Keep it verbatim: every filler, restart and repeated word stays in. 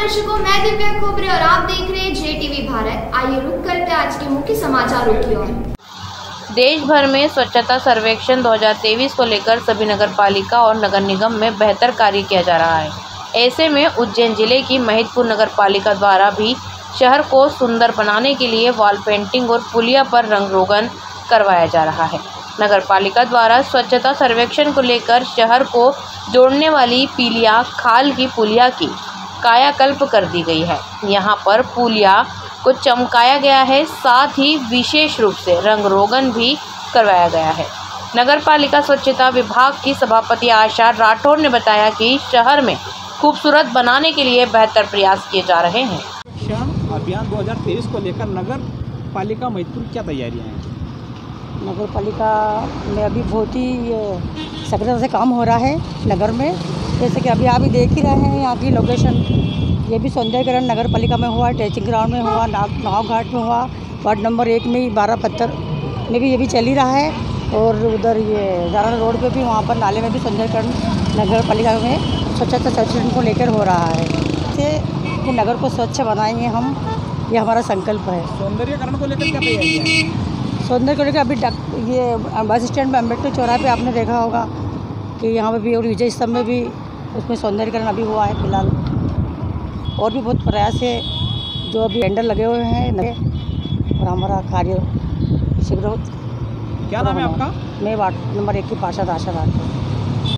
दर्शकों, मैं दिव्या खोबरे और आप देख रहे हैं जे टीवी भारत। आइए रुक करते हैं आज के मुख्य समाचारों की ओर। देश भर में स्वच्छता सर्वेक्षण दो हज़ार तेईस को लेकर सभी नगर पालिका और नगर निगम में बेहतर कार्य किया जा रहा है। ऐसे में उज्जैन जिले की महिदपुर नगर पालिका द्वारा भी शहर को सुंदर बनाने के लिए वॉल पेंटिंग और पुलिया पर रंग रोगन करवाया जा रहा है। नगर पालिका द्वारा स्वच्छता सर्वेक्षण को लेकर शहर को जोड़ने वाली पीलिया खाल की पुलिया की कायाकल्प कर दी गई है। यहाँ पर पुलिया को चमकाया गया है, साथ ही विशेष रूप से रंग रोगन भी करवाया गया है। नगर पालिका स्वच्छता विभाग की सभापति आशा राठौर ने बताया कि शहर में खूबसूरत बनाने के लिए बेहतर प्रयास किए जा रहे हैं। अभियान दो हज़ार तेईस को लेकर नगर पालिका महिदपुर क्या तैयारियां हैं? नगर पालिका में अभी बहुत ही सक्रियता से काम हो रहा है नगर में। जैसे कि अभी आप ही देख ही रहे हैं यहाँ की लोकेशन। ये भी सौंदर्यकरण नगर पालिका में हुआ, टेचिंग ग्राउंड में हुआ, नाव घाट में हुआ, वार्ड नंबर एक में ही बारह पत्थर में भी ये भी चल ही रहा है। और उधर ये जारा रोड पे भी वहाँ पर नाले में भी सौंदर्यकरण नगर पालिका में स्वच्छता सर्वेक्षण को लेकर हो रहा है। इससे कि नगर को स्वच्छ बनाएंगे हम, ये हमारा संकल्प है। सौंदर्यकरण को लेकर क्या तैयारियां हैं? सौंदर्य को लेकर अभी ये बस स्टैंड पे अम्बेडकर चौराहे पे आपने देखा होगा कि यहाँ पे भी और विजय स्तंभ में भी उसमें सौंदर्यकरण अभी हुआ है फिलहाल। और भी बहुत प्रयास है जो अभी टेंडर लगे हुए हैं और हमारा कार्य शीघ्र। क्या नाम है आपका? मैं वार्ड नंबर एक की पार्षद आशा राठौर।